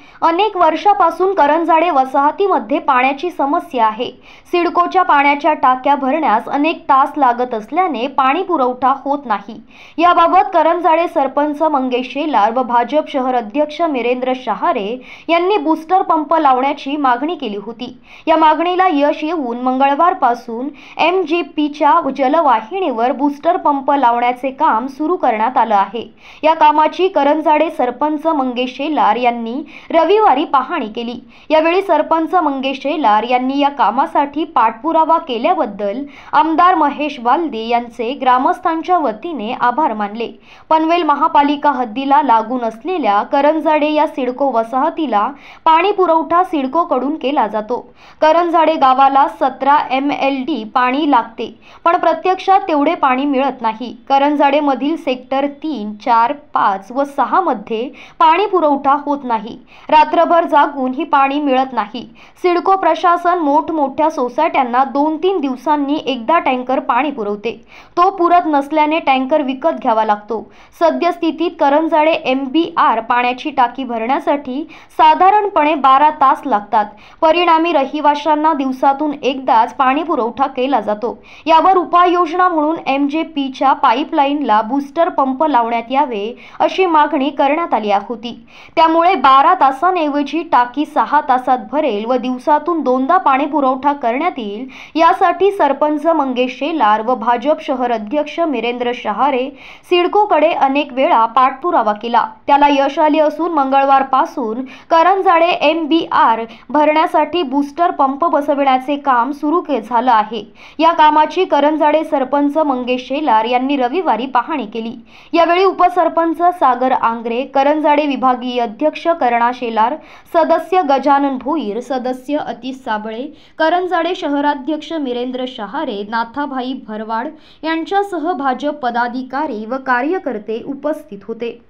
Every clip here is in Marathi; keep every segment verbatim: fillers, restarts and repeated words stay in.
अनेक वर्षापासून करंजाडे वसाहतीमध्ये पाण्याची समस्या आहे। सिडकोच्या पाण्याच्या टाक्या भरण्यास अनेक तास लागत असल्याने पाणी पुरवठा होत नाही। याबाबत करंजाडे सरपंच मंगेश शेलार व भाजप शहर अध्यक्ष वीरेंद्र शहारे यांनी बूस्टर पंप लावण्याची मागणी केली होती। या मागणीला यश येऊन मंगळवारपासून एम जी पीच्या जलवाहिनीवर बूस्टर पंप लावण्याचे काम सुरू करण्यात आलं आहे। या कामाची करंजाडे सरपंच मंगेश शेलार यांनी रविवारी पाहणी केली। यावेळी सरपंच मंगेश शेलार यांनी या कामासाठी पाठपुरावा केल्याबद्दल आमदार महेश बालदी यांचे ग्रामस्थांच्या वतीने आभार मानले। पनवेल महापालिका हद्दीला लागून असलेल्या करंजाडे या सिडको वसाहतीला पाणी पुरवठा सिडकोकडून केला जातो। करंजाडे गावाला सतरा एम एल डी पाणी लागते, पण प्रत्यक्षात तेवढे पाणी मिळत नाही। करंजाडे मधील सेक्टर तीन, चार, पाच व सहा मध्ये पाणी पुरवठा होत नाही। रात्रभर जागून ही पाणी मिळत नाही। सिडको प्रशासन मोठमोठ्या सोसायट्यांना दोन तीन दिवसांनी एकदा टँकर पाणी पुरवते, तो पुरत नसल्याने टँकर विकत घ्यावा लागतो। सद्यस्थितीत करंजाडे एम बी आर पाण्याची टाकी भरण्यासाठी साधारणपणे बारा तास लागतात। परिणामी रहिवाशांना दिवसातून एकदाच पाणी पुरवठा केला जातो। यावर उपाययोजना म्हणून एम जे पीच्या पाईपलाईनला बूस्टर पंप लावण्यात यावे अशी मागणी करण्यात आली होती। त्यामुळे बारा तासांऐवजी टाकी सहा तासात भरेल व दिवसातून दोनदा पाणी पुरवठा करण्यात येईल। यासाठी सरपंच मंगेश शेलार व भाजप शहर अध्यक्ष वीरेंद्र शहारे सिडकोकडे अनेक वेळा पाठपुरावा केला, त्याला यश आले असून मंगळवारपासून करंजाडे एम बी आर भरण्यासाठी बूस्टर पंप बसविण्याचे काम सुरू झालं आहे। या कामाची करंजाडे सरपंच मंगेश शेलार यांनी रविवारी पाहणी केली। यावेळी उपसरपंच सागर आंग्रे, करंजाडे विभागीय अध्यक्ष करणा शेलार, सदस्य गजानन भोईर, सदस्य अतिश साबळे, करंजाडे शहराध्यक्ष वीरेंद्र शहारे, नाथाभाई भरवाड यांच्यासह भाजप पदाधिकारी व कार्यकर्ते उपस्थित होते।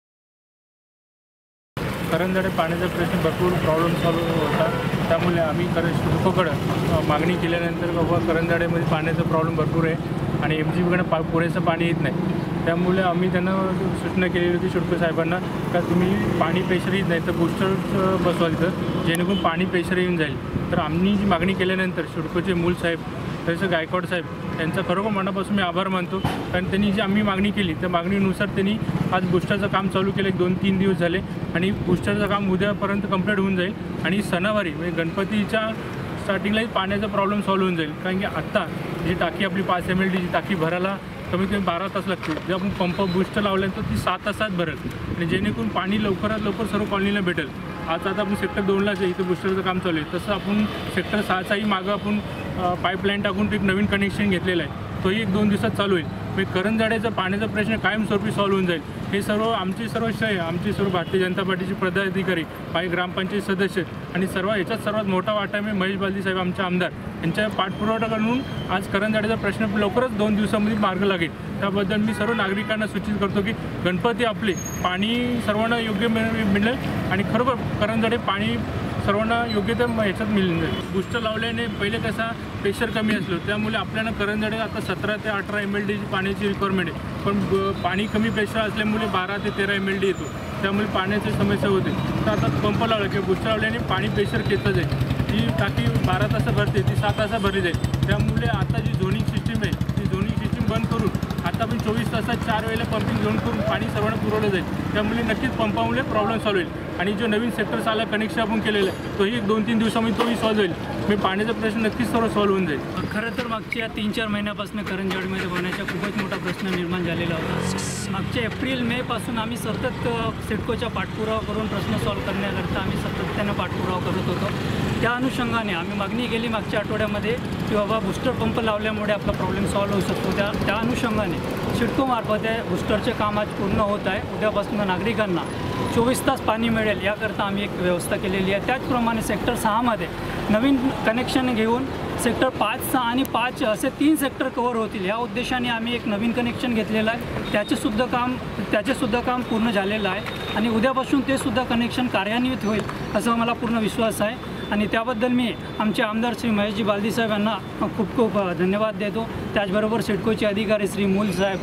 करंजाडे पाण्याचा प्रश्न भरपूर प्रॉब्लेम सॉल्व्ह होता, त्यामुळे आम्ही कर सिडकोकडं मागणी केल्यानंतर बाबा करंजाडेमध्ये पाण्याचा प्रॉब्लेम भरपूर आहे आणि एम जी बीकडे पा पुरेसं पाणी येत नाही। त्यामुळे आम्ही त्यांना सूचना केलेली होती सिडको साहेबांना का तुम्ही पाणी प्रेशर येत नाही तर बूस्टर बसवा तिथं, जेणेकरून पाणी प्रेशर येऊन जाईल। तर आम्ही जी मागणी केल्यानंतर सिडकोचे मूल साहेब तसं गायकवाड साहेब यांचा खरोखर मनापासून मी आभार मानतो, कारण त्यांनी जी आम्ही मागणी केली त्या मागणीनुसार त्यांनी आज बूस्टरचं काम चालू केलं। एक दोन तीन दिवस झाले आणि बूस्टरचं काम उद्यापर्यंत कंप्लीट होऊन जाईल आणि सणावारी म्हणजे गणपतीच्या स्टार्टिंगलाही पाण्याचा प्रॉब्लेम सॉल्व्ह होऊन जाईल। कारण की आत्ता जी टाकी आपली पाच एम एल डीची टाकी भरायला कमीत कमी बारा तास लागते, जे आपण पंप बूस्टर लावल्यानंतर ती सात तासात भरेल आणि जेणेकरून पाणी लवकरात लवकर सर्व कॉलनीला भेटेल। आज आता आपण सेक्टर दोनलाच आहे, इथं बूस्टरचं काम चालू आहे, तसं आपण सेक्टर सहाचाही मागं आपण पाईपलाईन टाकून एक नवीन कनेक्शन घेतलेलं आहे, तोही एक दोन दिवसात चालू होईल। म्हणजे करंजाड्याचा पाण्याचा प्रश्न कायमस्वरूपी सॉल्व्ह होऊन जाईल। हे सर्व आमची सर्व श्रेय आमची सर्व भारतीय जनता पार्टीचे पदाधिकारी, काही ग्रामपंचायत सदस्य आणि सर्व ह्याच्यात सर्वात मोठा वाटा आहे महेश बालदी साहेब आमचे आमदार यांच्या पाठपुरावा करून आज करंजाड्याचा प्रश्न लवकरच दोन दिवसांमध्ये मार्ग लागेल। त्याबद्दल मी सर्व नागरिकांना सूचित करतो की गणपती आपले पाणी सर्वांना योग्य मिळेल आणि खरोखर करंजाडे पाणी सर्वांना योग्य तर ह्याच्यात मिळून जाईल। बूस्टर लावल्याने पहिले कसा प्रेशर कमी असलो, त्यामुळे आपल्याला करंजाडे आता सतरा ते अठरा एम एल डीची पाण्याची रिक्वायरमेंट आहे, पण पाणी कमी प्रेशर असल्यामुळे बारा ते तेरा एम एल डी येतो, त्यामुळे पाण्याची समस्या होते। तर आता पंप लावला किंवा बूस्टर लावल्याने पाणी प्रेशर घेतलं जाईल, जी टाकी बारा तास भरते ती सात तास भरली जाईल। त्यामुळे आता जी झोनिंग सिस्टीम आहे ती झोनिंग सिस्टीम बंद करून आता आपण चोवीस तासात चार वेळेला पंपिंग झोन करून पाणी सर्वांना पुरवलं जाईल। त्यामुळे नक्कीच पंपामुळे प्रॉब्लेम सॉल्व्ह होईल आणि जो नवीन सेक्टर आला कनेक्शन आपण केलेलं आहे तोही एक दोन तीन दिवसामध्ये तोही सॉल्व्ह होईल। मी पाण्याचा प्रश्न नक्कीच सर्व सॉल्व्ह होऊन जाईल। खरं तर मागच्या तीन चार महिन्यापासून करंजाडीमध्ये पाण्याचा खूपच मोठा प्रश्न निर्माण झालेला होता। मागच्या एप्रिल मे पासून आम्ही सतत सिडकोचा पाठपुरावा करून प्रश्न सॉल्व्ह करण्याकरता आम्ही सातत्यानं पाठपुरावा करत होतो। त्या अनुषंगाने आम्ही मागणी केली मागच्या आठवड्यामध्ये की बाबा बूस्टर पंप लावल्यामुळे आपला प्रॉब्लेम सॉल्व्ह होऊ शकतो। त्या त्या अनुषंगाने सिडकोमार्फत आहे बूस्टरचे काम आज पूर्ण होत आहे। उद्यापासून नागरिकांना चोवीस तास पाणी मिळेल याकरता आम्ही एक व्यवस्था केलेली आहे। त्याचप्रमाणे सेक्टर सहामध्ये नवीन कनेक्शन घेऊन सेक्टर पाच सहा आणि पाच असे तीन सेक्टर कव्हर होतील या उद्देशाने आम्ही एक नवीन कनेक्शन घेतलेलं आहे। त्याचेसुद्धा काम त्याचेसुद्धा काम पूर्ण झालेलं आहे आणि उद्यापासून ते सुद्धा कनेक्शन कार्यान्वित होईल असा मला पूर्ण विश्वास आहे आणि त्याबद्दल मी आमचे आमदार श्री महेशजी बालदी साहेब यांना खूप खूप धन्यवाद देतो। त्याचबरोबर सिडकोचे अधिकारी श्री मूल साहेब,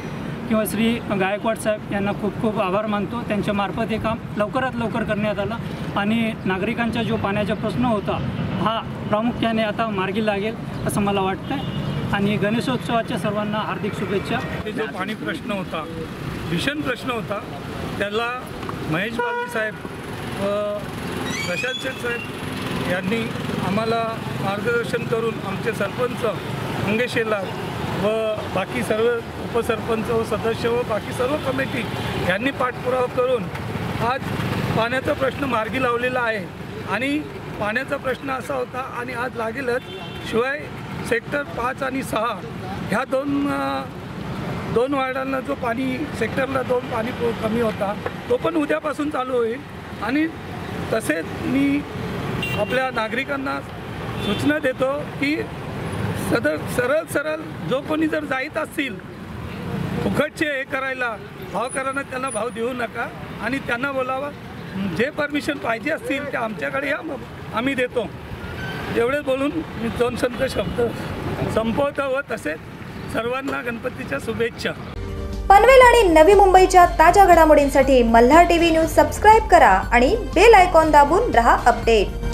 किंवा श्री गायकवाड साहेब यांना खूप खूप आभार मानतो. त्यांच्यामार्फत हे काम लवकरात लवकर करण्यात आलं आणि नागरिकांचा जो पाण्याचा प्रश्न होता हा प्रामुख्याने आता मार्गी लागेल असं मला वाटतं. आणि गणेशोत्सवाच्या सर्वांना हार्दिक शुभेच्छा. हे जो पाणी प्रश्न होता, भीषण प्रश्न होता, त्याला महेश बालदी साहेब व प्रशांत शेठ साहेब यांनी आम्हाला मार्गदर्शन करून आमचे सरपंच मंगेश शेलार व बाकी सर्व उपसरपंच व सदस्य व बाकी सर्व कमिटी यांनी पाठपुरावा करून आज पाण्याचा प्रश्न मार्गी लावलेला आहे. आणि पाण्याचा प्रश्न असा होता आणि आज लागेलच. शिवाय सेक्टर पाच आणि सहा ह्या दोन दोन वार्डांना जो पाणी सेक्टरला दोन पाणी कमी होता तो पण उद्यापासून चालू होईल. आणि तसेच मी आपल्या नागरिकांना सूचना देतो की सदर सरळ सरळ जो कोणी जर जाईत असतील फुकटचे हे करायला भावकरांना त्यांना भाव देऊ नका आणि त्यांना बोलावं. जे परमिशन पाहिजे असतील ते आमच्याकडे या, मग आम्ही देतो. एवढे बोलून मी दोन संत शब्द संपवतो व तसेच सर्वांना गणपतीच्या शुभेच्छा. पनवेल आणि नवी मुंबईच्या ताज्या घडामोडींसाठी मल्हार टीव्ही न्यूज सबस्क्राईब करा आणि बेल आयकॉन दाबून रहा अपडेट.